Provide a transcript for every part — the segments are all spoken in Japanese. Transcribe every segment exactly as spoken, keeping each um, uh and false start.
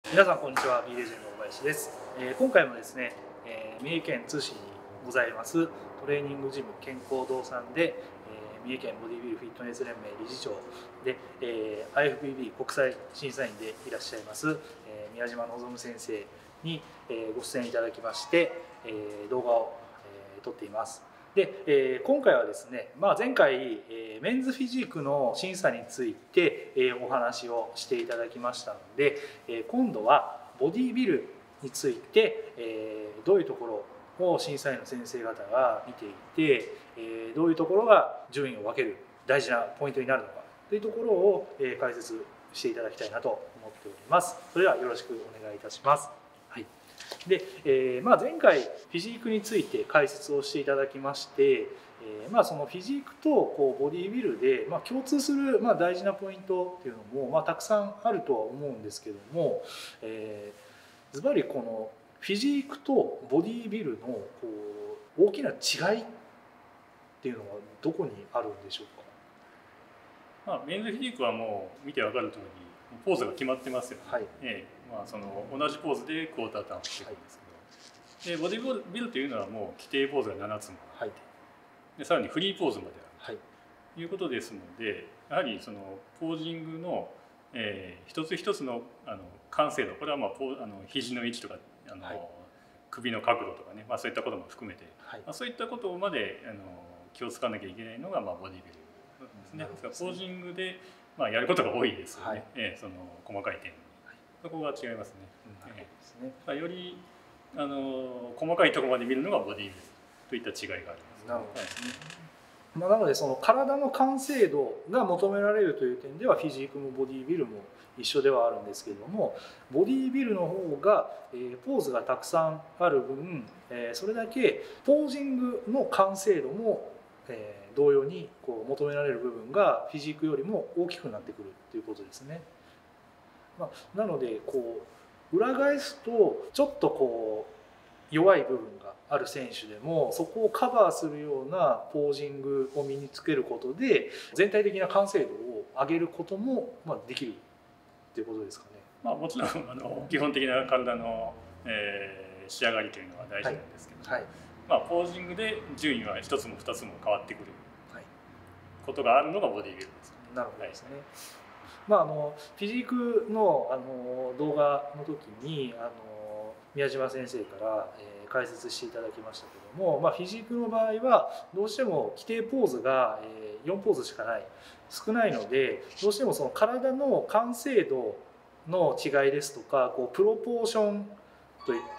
皆さんこんにちは、B レジェンド小林です。えー、今回もですね、えー、三重県津市にございますトレーニングジム健康堂さんで、えー、三重県ボディビルフィットネス連盟理事長で、えー、アイエフビービー 国際審査員でいらっしゃいます、えー、宮島望先生に、えー、ご出演いただきまして、えー、動画を、えー、撮っています。で、えー、今回はですね、まあ、前回、えー、メンズフィジークの審査について、えー、お話をしていただきましたので、えー、今度はボディビルについて、えー、どういうところを審査員の先生方が見ていて、えー、どういうところが順位を分ける大事なポイントになるのかというところを、えー、解説していただきたいなと思っております。それではよろしくお願いいたします。はい。で、えーまあ、前回フィジークについて解説をしていただきまして、えーまあ、そのフィジークとこうボディビルで、まあ、共通する、まあ、大事なポイントっていうのも、まあ、たくさんあるとは思うんですけども、えー、ずばりこのフィジークとボディビルのこう大きな違いっていうのはどこにあるんでしょうか。まあ、メンズフィジークはもう見て分かる通りポーズが決まってますよね。 はい。 ええまあ、その同じポーズでクォーターターンをしていくんですけど、はい、でボディビルというのはもう規定ポーズがななつもあって、はい、でさらにフリーポーズまであるということですので、やはりそのポージングの、えー、一つ一つのあの完成度、これはまあポーあの肘の位置とかあの、はい、首の角度とかね、まあ、そういったことも含めて、はい、まあ、そういったことまであの気をつかなきゃいけないのが、まあ、ボディビルですね。ですからポージングで、まあ、やることが多いですよね、はい、えー、その細かい点に、はい、そこが違いますね。うん、えー、よりあの細かいところまで見るのがボディビルといった違いがあります。 なるほどですね。まあ、なのでその体の完成度が求められるという点ではフィジークもボディビルも一緒ではあるんですけれども、ボディビルの方がポーズがたくさんある分、それだけポージングの完成度も同様にこう求められる部分がフィジークよりも大きくなってくるということですね。まあ、なのでこう裏返すとちょっとこう弱い部分がある選手でもそこをカバーするようなポージングを身につけることで全体的な完成度を上げることもまあできるっていうことですかね。 まあ、もちろんあの基本的な体の、えー、仕上がりというのは大事なんですけど、はいはい、まあ、ポージングで順位は一つも二つも変わってくることがあるのがボディビルです、ね。 なるほどですね。はい、まあ、あのフィジーク の, あの動画の時にあの宮島先生から、えー、解説していただきましたけども、まあ、フィジークの場合はどうしても規定ポーズが、えー、よんポーズしかない少ないので、どうしてもその体の完成度の違いですとかこうプロポーションといった、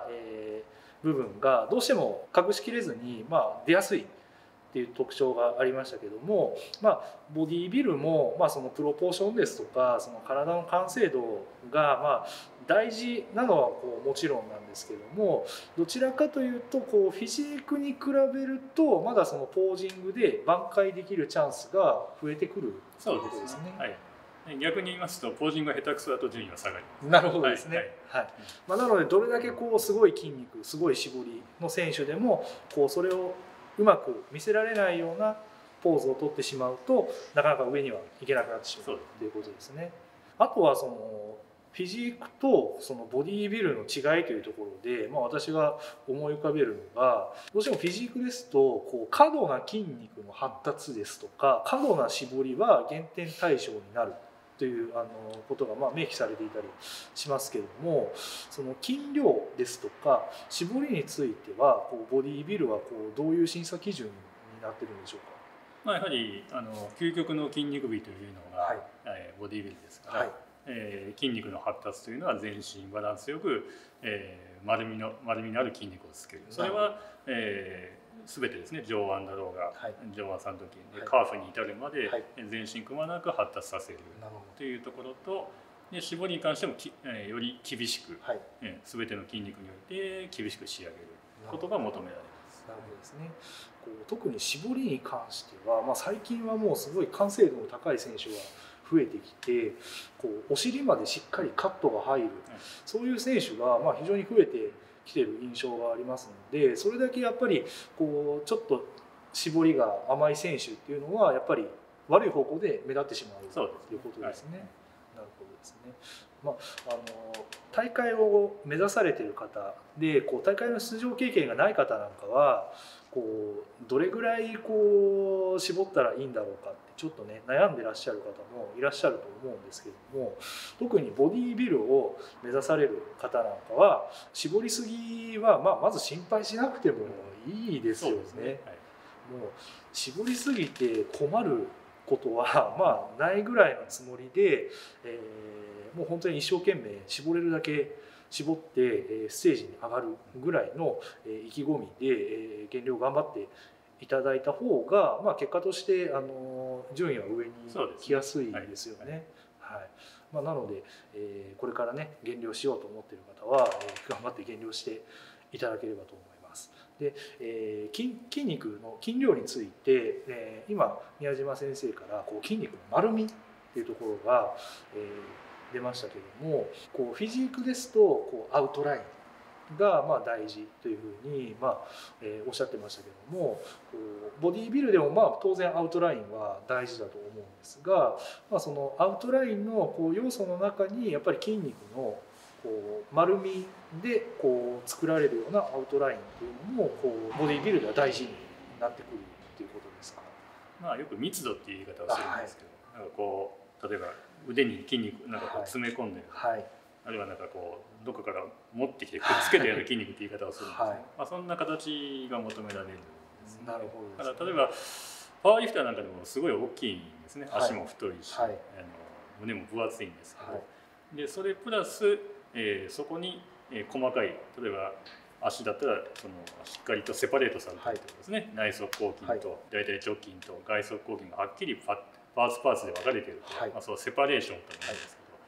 えー、部分がどうしても隠しきれずに、まあ、出やすいっていう特徴がありましたけども、まあ、ボディビルも、まあ、そのプロポーションですとかその体の完成度が、まあ、大事なのはこうもちろんなんですけども、どちらかというとこうフィジークに比べるとまだそのポージングで挽回できるチャンスが増えてくるということですね。 はい、逆に言いますとポージングが下手くそだと順位が下がります。 なるほどですね。はいはい、まあ、なのでどれだけこうすごい筋肉すごい絞りの選手でもこうそれをうまく見せられないようなポーズを取ってしまうとなかなか上にはいけなくなってしまうということですね。あとはそのフィジークとそのボディービルの違いというところで、まあ、私が思い浮かべるのがどうしてもフィジークですとこう過度な筋肉の発達ですとか過度な絞りは減点対象になるというあのことがまあ明記されていたりしますけれども、その筋量ですとか絞りについてはこうボディービルはこうどういう審査基準になってるんでしょうか。 まあ、やはりあの究極の筋肉美というのが、はい、えー、ボディービルですから、はい、えー、筋肉の発達というのは全身バランスよく、えー、丸みの丸みのある筋肉をつける。それは、えー全てですね、上腕だろうが、はい、上腕三頭筋でカーフに至るまで全身くまなく発達させるというところと、で絞りに関してもき、えー、より厳しく、はい、えー、全ての筋肉において厳しく仕上げることが求められます。 なるほどですね。こう特に絞りに関しては、まあ、最近はもうすごい完成度の高い選手が増えてきてこうお尻までしっかりカットが入る、はい、そういう選手がまあ非常に増えてきている印象がありますので、それだけやっぱりこうちょっと絞りが甘い選手っていうのはやっぱり悪い方向で目立ってしまうということですね。はい、なるほどですね。 まあ、あの大会を目指されている方でこう大会の出場経験がない方なんかはこうどれぐらいこう絞ったらいいんだろうかってちょっとね悩んでらっしゃる方もいらっしゃると思うんですけれども、特にボディービルを目指される方なんかは絞りすぎは、まあ、まず心配しなくてもいいですよね。 そうですね、はい、 もう絞りすぎて困ることはまあないぐらいのつもりで、えー、もう本当に一生懸命絞れるだけ絞ってステージに上がるぐらいの意気込みで減量頑張っていただいた方が、まあ、結果としてあの順位は上に来やすいですよね。はい、まあ、なので、えー、これからね減量しようと思っている方は、えー、頑張って減量していただければと思います。で、えー、筋, 筋肉の筋量について、えー、今宮島先生からこう筋肉の丸みっていうところが、えー、出ましたけれども、こうフィジークですとこうアウトラインがまあ大事というふうに、まあえー、おっしゃってましたけども、ボディービルでもまあ当然アウトラインは大事だと思うんですが、まあ、そのアウトラインのこう要素の中にやっぱり筋肉のこう丸みでこう作られるようなアウトラインっていうのもこうボディービルでは大事になってくるっていうことですか。 まあ、よく密度っていう言い方をするんですけど、はい、なんかこう例えば腕に筋肉なんかこう詰め込んでる、はい、あるいはなんかこうどこから持ってきてくっつけたような筋肉っていう言い方をするんですけど、はい、まあ、そんな形が求められるんですね。 なるほどですね。 だから例えばパワーリフターなんかでもすごい大きいんですね。足も太いし、はい、あの胸も分厚いんですけど、はい、でそれプラス、えー、そこに、えー、細かい例えば足だったらそのしっかりとセパレートされているとですね、はい、内側広筋と大腿直筋と外側広筋がはっきりパーツパーツで分かれていると、はい、まあ、そのセパレーションというんですけど、はい、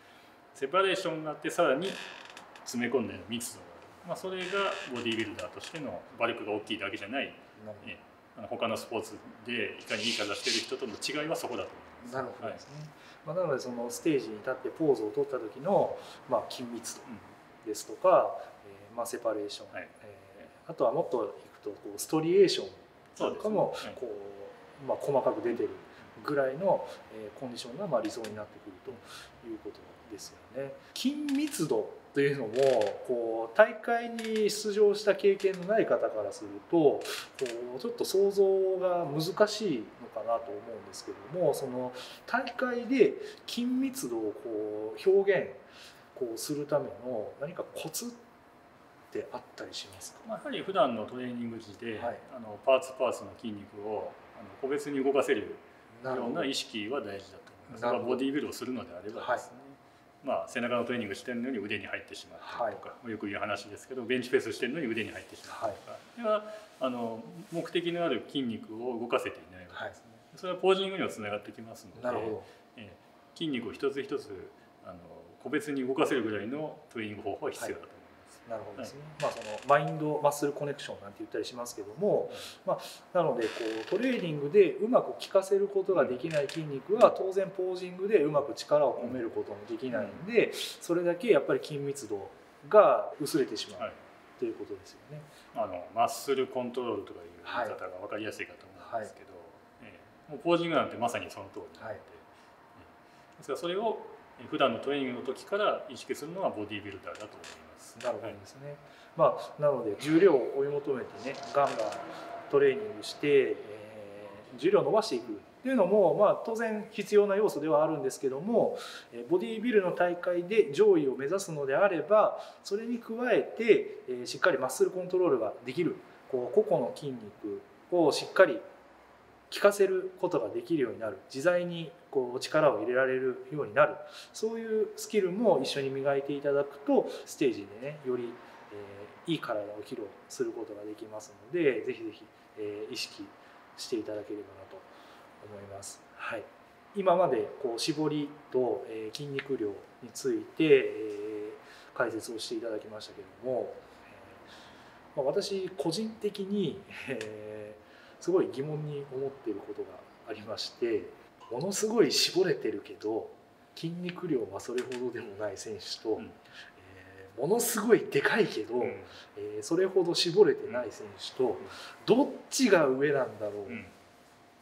セパレーションがあってさらに詰め込んでの密度がある、まあ、それがボディービルダーとしてのバルクが大きいだけじゃない、えー、あの他のスポーツでいかにいい体している人との違いはそこだと思います。 なるほどですね。はい、まあ、なのでそのステージに立ってポーズを取った時の、まあ、筋密度ですとか、うん、えーまあ、セパレーション、はい、えー、あとはもっといくとこうストリエーションなんかもこう、まあ、細かく出てるぐらいの、えー、コンディションがまあ理想になってくるということですよね。筋密度というのもこう大会に出場した経験のない方からするとこうちょっと想像が難しいのかなと思うんですけども、その大会で筋密度をこう表現こうするための何かコツってあったりしますか？ やはり普段のトレーニング時で、はい、あのパーツパーツの筋肉をあの個別に動かせるような意識は大事だと思います。まあ、ボディービルをするのであればですね、はい、まあ、背中のトレーニングしてるのに腕に入ってしまったりとか、はい、よく言う話ですけどベンチプレスしてるのに腕に入ってしまったりとか、はい、はあの目的のある筋肉を動かせていないわけですね。はい、それはポージングにもつながってきますので、なるほど、えー、筋肉を一つ一つあの個別に動かせるぐらいのトレーニング方法は必要だと思います。 はい、なるほどですね。はい、まあ、そのマインドマッスルコネクションなんて言ったりしますけども、まあ、なのでこうトレーニングでうまく効かせることができない筋肉は当然ポージングでうまく力を込めることもできないんで、それだけやっぱり筋密度が薄れてしまう、はい、ということですよね。 あのマッスルコントロールとかいう言い方が分かりやすいかと思うんですけど、はい、えー、もうポージングなんてまさにその通りなので、はい、ですからそれを普段のトレーニングの時から意識するのがボディービルダーだと思います。 なるほどですね。はい、まあ、なので重量を追い求めてねガンガントレーニングして、えー、重量を伸ばしていくっていうのも、まあ、当然必要な要素ではあるんですけども、ボディービルの大会で上位を目指すのであればそれに加えて、えー、しっかりマッスルコントロールができるこう個々の筋肉をしっかり効かせることができるようになる、自在にこう力を入れられるようになる、そういうスキルも一緒に磨いていただくとステージでねより、えー、いい体を披露することができますので、ぜひぜひ、えー、意識していただければなと思います。はい、今までこう絞りと、えー、筋肉量について、えー、解説をしていただきましたけれども、えーまあ、私個人的に、えーすごい疑問に思っていることがありまして、ものすごい絞れてるけど筋肉量はそれほどでもない選手と、うん、えー、ものすごいでかいけど、うん、えー、それほど絞れてない選手と、どっちが上なんだろうっ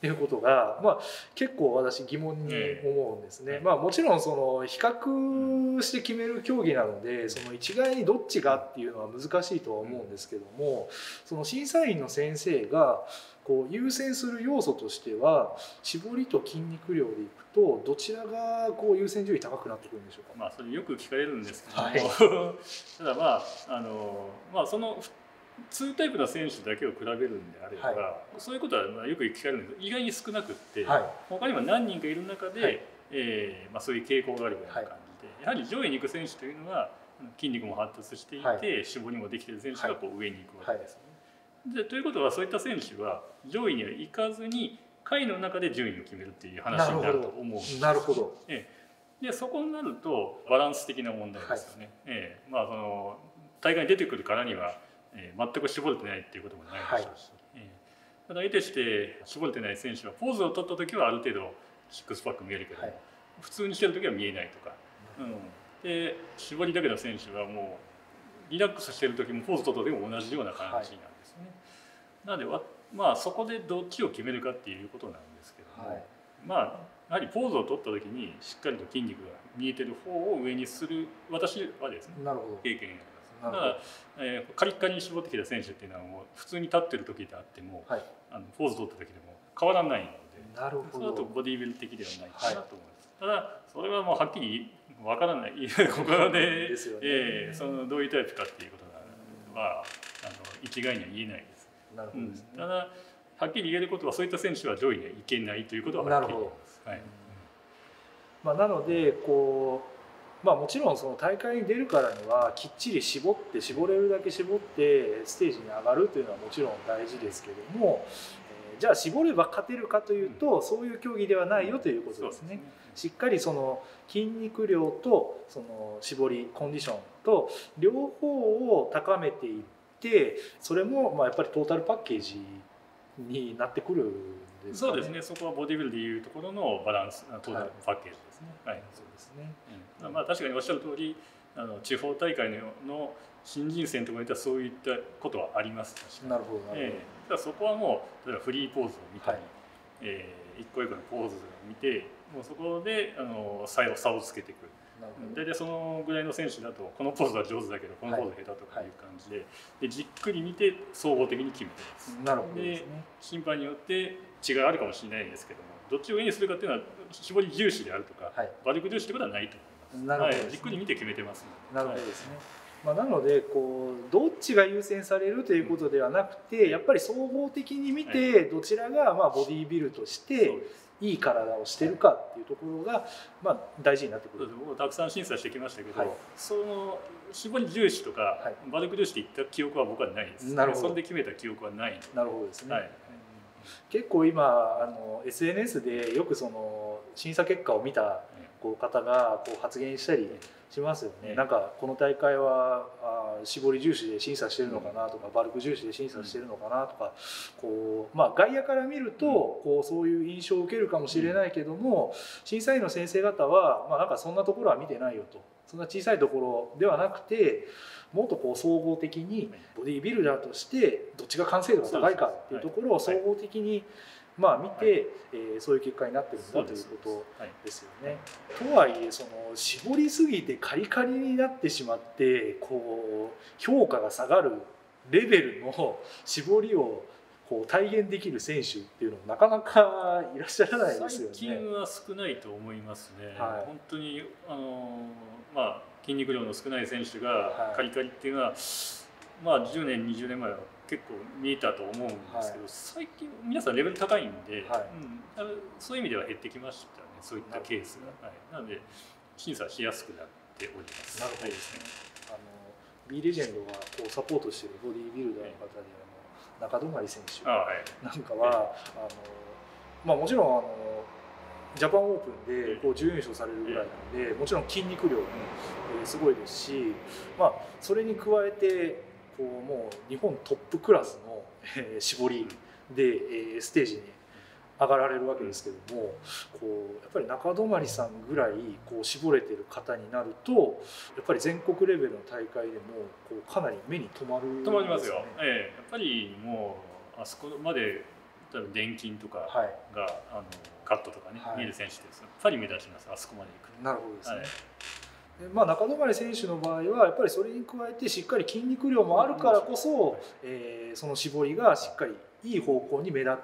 っていうことが、まあ、結構私疑問に思うんですね。まあ、もちろんその比較して決める競技なのでその一概にどっちがっていうのは難しいとは思うんですけども、その審査員の先生がこう優先する要素としては絞りと筋肉量でいくとどちらがこう優先順位高くなってくるんでしょうか。 まあそれよく聞かれるんですけども、 はい、 ただまああのまあそのにタイプの選手だけを比べるんであれば、はい、そういうことはまあよく聞かれるんですけど意外に少なくって、はい、他にも何人かいる中で、はい、えーまあ、そういう傾向があるような感じで、はい、やはり上位に行く選手というのは筋肉も発達していて、はい、絞りもできている選手がこう上に行くわけですよね。はい、でということはそういった選手は上位には行かずに下位の中で順位を決めるっていう話になると思うんです。 なるほど。 ええ、でそこになるとバランス的な問題ですよね。はい、ええ、まあその大会に出てくるからにはえー、全く絞れてないっていうこともないでしょうし、はい、えー、ただ得てして絞れてない選手はポーズを取った時はある程度シックスパック見えるけど、はい、普通にしてる時は見えないとか、うん、で絞りだけの選手はもうリラックスしてる時もポーズ取った時も同じような感じなんですね。はい、なのでまあそこでどっちを決めるかっていうことなんですけども、はい、まあやはりポーズを取った時にしっかりと筋肉が見えてる方を上にする私はですね、 なるほど、 経験がだから、えー、カリッカリに絞ってきた選手っていうのはもう普通に立ってる時であっても、はい、あのポーズ取った時でも変わらないので、 なるほど、 それだとボディービル的ではないかなと思います。はい、ただそれはもうはっきり分からないここでですよね、えー、そのどういうタイプかっていうことは、あの一概には言えないです。 なるほどですね。 うん、ただはっきり言えることはそういった選手は上位にはいけないということははっきり言えます。はい、 まあ、なのでこうまあ、もちろんその大会に出るからにはきっちり絞って絞れるだけ絞ってステージに上がるというのはもちろん大事ですけども、えー、じゃあ絞れば勝てるかというとそういう競技ではないよということですね。しっかりその筋肉量とその絞りコンディションと両方を高めていってそれもまあやっぱりトータルパッケージになってくるんですかね。 そうですね。そこはボディビルでいうところのバランストータルパッケージですね。はい、はい、そうですね。うん、まあ確かにおっしゃる通りあの地方大会 の, の新人戦とかにいったらそういったことはあります。 なるほどなるほど。 えー、だそこはもう例えばフリーポーズを見たり、はい、えー、一個一個のポーズを見てもうそこであの差を差をつけていく。大体そのぐらいの選手だとこのポーズは上手だけどこのポーズは下手とかいう感じで、はい、でじっくり見て総合的に決めてます。 なるほどですね。 で審判によって違いあるかもしれないですけどもどっちを上にするかっていうのは絞り重視であるとか、はい、バルク重視ってことはないと思います。なるほどですね。はい、じっくり見て決めてますので。 なるほどですね。はい、まあ、なのでこうどっちが優先されるということではなくて、うん、やっぱり総合的に見てどちらがまあボディービルとしていい体をしてるかっていうところがまあ大事になってくる。 僕もたくさん審査してきましたけど、はい、その絞り重視とか、はい、バルク重視でいった記憶は僕はないです。なるほど。それで決めた記憶はない。 なるほどですね。はい、結構今あの エスエヌエス でよくその審査結果を見たこう方がこう発言したりしますよね。なんかこの大会はあ絞り重視で審査してるのかなとかバルク重視で審査してるのかなとかこう、まあ、外野から見るとこうそういう印象を受けるかもしれないけども審査員の先生方は、まあ、なんかそんなところは見てないよと。そんな小さいところではなくてもっとこう総合的にボディービルダーとしてどっちが完成度が高いかっていうところを総合的にまあ見て、えー、そういう結果になってるんだということですよね。とはいえその絞りすぎてカリカリになってしまってこう評価が下がるレベルの絞りをこう体現できる選手っていうのもなかなかいらっしゃらないですよね。 最近は少ないと思いますね。はい、本当にあのまあ筋肉量の少ない選手がカリカリっていうのは、はい、まあじゅうねんにじゅうねんまえは結構見えたと思うんですけど、はい、最近皆さんレベル高いんで、はい、うん、そういう意味では減ってきましたね。そういったケースが、はい、なので審査しやすくなっております。 なるほどですね。あの B レジェンドがこうサポートしているボディービルダーの方で、はい、中泊選手なんかは、はい、あのまあ、もちろんあのジャパンオープンでこう準優勝されるぐらいなのでもちろん筋肉量もすごいですし、まあ、それに加えてこうもう日本トップクラスの絞りでステージに上がられるわけですけどもこうやっぱり中泊さんぐらいこう絞れてる方になるとやっぱり全国レベルの大会でもこうかなり目に留まるんですね。 留まりますよ、ええ、やっぱりもうあそこまで例えば電筋とかが、 はい、 あのカットとかね、はい、見える選手ですやっぱり目立ちます。あそこまで行く。 なるほどですね。はい、でまあ、中泊選手の場合はやっぱりそれに加えてしっかり筋肉量もあるからこそ、はい、えー、その絞りがしっかりいい方向に目立って、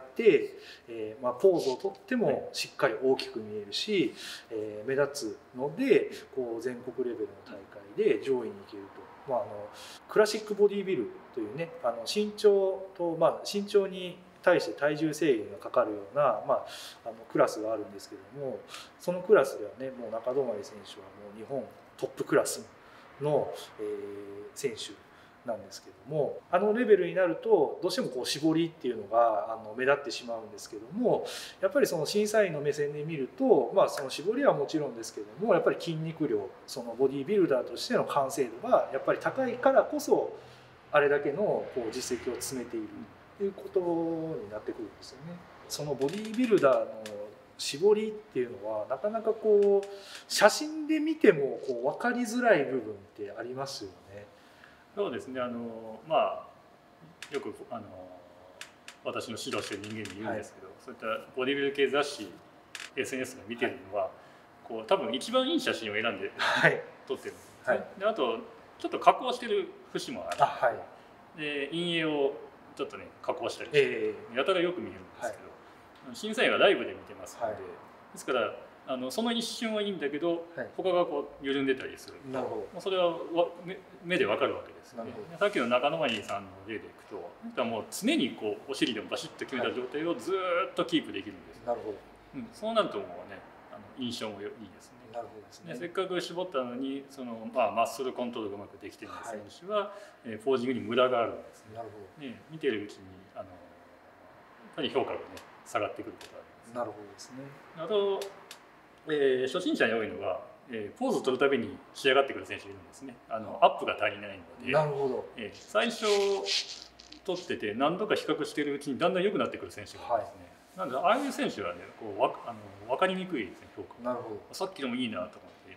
えーまあ、ポーズをとってもしっかり大きく見えるし、えー、目立つのでこう全国レベルの大会で上位に行けると。まあ、あのクラシックボディビルというね、あの身長と、まあ、身長に対して体重制限がかかるような、まあ、あのクラスがあるんですけども、そのクラスではねもう中泊選手はもう日本トップクラスの、えー、選手なんですけども、あのレベルになるとどうしてもこう絞りっていうのがあの目立ってしまうんですけども、やっぱりその審査員の目線で見ると、まあ、その絞りはもちろんですけどもやっぱり筋肉量、そのボディービルダーとしての完成度がやっぱり高いからこそあれだけのこう実績を積めているということになってくるんですよね。そのボディービルダーの絞りっていうのはなかなかこう写真で見てもこう分かりづらい部分ってありますよね。 そうですね。あのまあよくあの私の指導してる人間に言うんですけど、はい、そういったボディビル系雑誌 エスエヌエス が見てるのは、はい、こう多分一番いい写真を選んで、はい、撮ってるんですね。はい、であとちょっと加工してる節もある。あ、はい、で陰影をちょっとね加工したりして、えー、やたらよく見えるんですけど、はい、審査員はライブで見てますので、はい、ですからあのその一瞬はいいんだけど、はい、他がこう緩んでたりすると、なるほど、もうそれは目目でわかるわけですよね。さっきの中野谷さんの例でいくと、もう常にこうお尻でもバシッと決めた状態をずっとキープできるんです。なるほど、うん、そうなるともうね、あの印象もいいですね。なるほどですね。せっかく絞ったのにその、まあ、マッスルコントロールがうまくできてない選手は、はい、えー、ポージングにムラがあるんですね。なるほど、ね、見てるうちにあのやっぱり評価がね下がってくることがあります。なるほどですね。あとえー、初心者に多いのは、えー、ポーズを取るたびに仕上がってくる選手がいるんですね。あのアップが足りないので、なるほど、えー、最初取ってて何度か比較しているうちにだんだん良くなってくる選手がいるんですね。はい、なのでああいう選手はねこうわあの分かりにくいですね、評価。なるほど。さっきのもいいなと思って、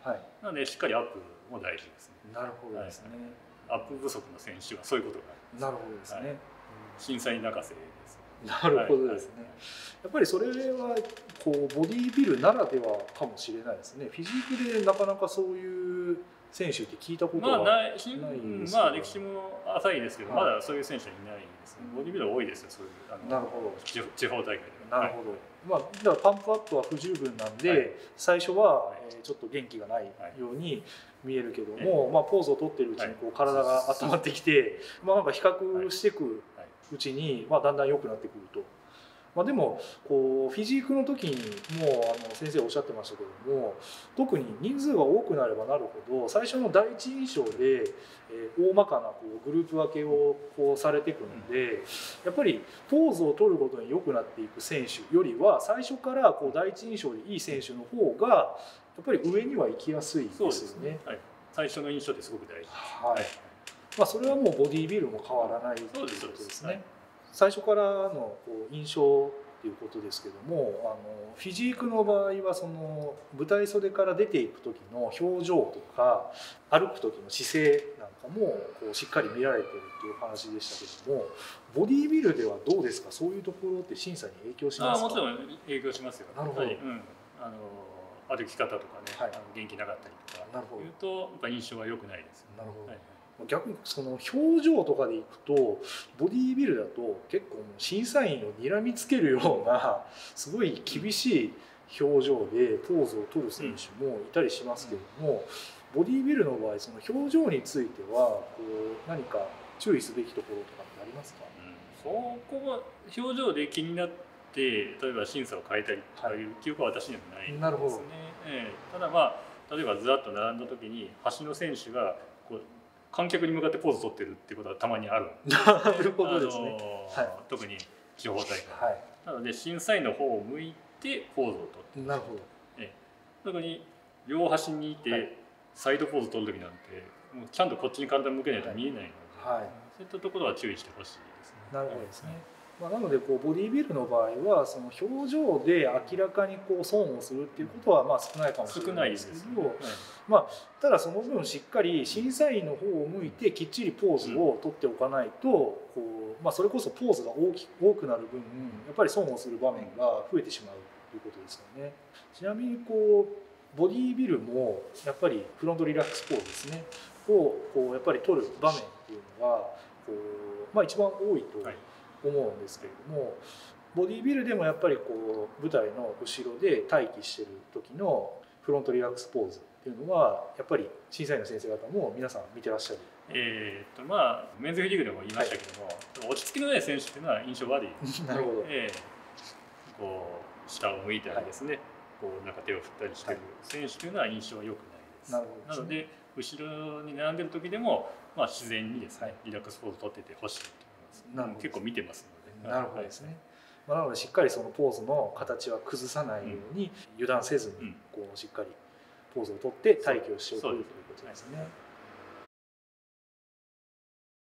はい、なのでしっかりアップも大事ですね。なるほどですね。はい、アップ不足の選手はそういうことがあります。なるほどですね。はい、審査員泣かせです。なるほどですね。はい、やっぱりそれはこうボディービルならではかもしれないですね。フィジークでなかなかそういう選手って聞いたことはないですけど、まあ、ないまあ歴史も浅いですけど、はい、まだそういう選手はいないですね。ボディービル多いですよ、そういうあのなるほど地方大会で。なるほど。はい、まあだからパンプアップは不十分なんで、はい、最初はちょっと元気がないように見えるけども、はい、まあポーズを取ってるうちにこう体が温まってきて、まあなんか比較していくうちにまあだんだん良くなってくると。まあ、でもこうフィジークの時にもうあの先生おっしゃってましたけども、特に人数が多くなればなるほど最初の第一印象で、えー、大まかなこうグループ分けをこうされていくので、やっぱりポーズを取るごとに良くなっていく選手よりは最初からこう第一印象でいい選手の方がやっぱり上には行きやすいですよね。そうですね、はい、最初の印象ってすごく大事です。はい、まあ、それはもうボディービルも変わらないということですね。最初からのこう印象っていうことですけども、あのフィジークの場合はその舞台袖から出ていく時の表情とか歩く時の姿勢なんかもこうしっかり見られてるっていう話でしたけども、ボディービルではどうですか？そういうところって審査に影響しますか？あ、もちろん影響しますよ。なるほど。はい、うん、あの歩き方とかね、はい、あの元気なかったりとかなるほどいうとやっぱ印象は良くないです。なるほど。はい、逆にその表情とかでいくとボディービルだと結構審査員を睨みつけるようなすごい厳しい表情でポーズを取る選手もいたりしますけども、ボディービルの場合その表情についてはこう何か注意すべきところとかってありますか？うん、そこは表情で気になって例えば審査を変えたりという記憶は私にはないんですね。なるほど。ええ、ただまあ例えばずらっと並んだ時に端の選手がこう観客に向かってポーズ取ってるっていうことはたまにあるんです、ね。なるほどですね。はい、特に地方大会、はい、なので審査員の方を向いてポーズを取って、なるほど。え特に両端にいて、はい、サイドポーズ取る時なんてもうちゃんとこっちに体向けないと見えないので、はい、そういったところは注意してほしいですね。なるほどですね。 まあ、なのでこうボディビルの場合はその表情で明らかにこう損をするっていうことはまあ少ないかもしれないですけど、ね、まあ、ただその分しっかり審査員の方を向いてきっちりポーズを取っておかないとこう、まあ、それこそポーズが大き多くなる分やっぱり損をする場面が増えてしまうということですよね。ちなみにこうボディビルもやっぱりフロントリラックスポーズですねをこうやっぱり取る場面っていうのがこう、まあ、一番多いと思うんですけれども、ボディビルでもやっぱりこう舞台の後ろで待機してる時のフロントリラックスポーズっていうのはやっぱり審査員の先生方も皆さん見てらっしゃる。 えーとまあ、メンズフリーグでも言いましたけども、はい、落ち着きのない選手っていうのは印象悪いなるほど、 えー、こう下を向いたりですね、はい、こうなんか手を振ったりしてる選手というのは印象は良くないです。なるほどですね。なので後ろに並んでる時でも、まあ、自然にですね、はい、リラックスポーズを取っててほしいと思います。結構見てますので。 なるほどですね。まあ、なのでしっかりそのポーズの形は崩さないように、うん、油断せずにこうしっかりポーズを取って待機をしておくということですね。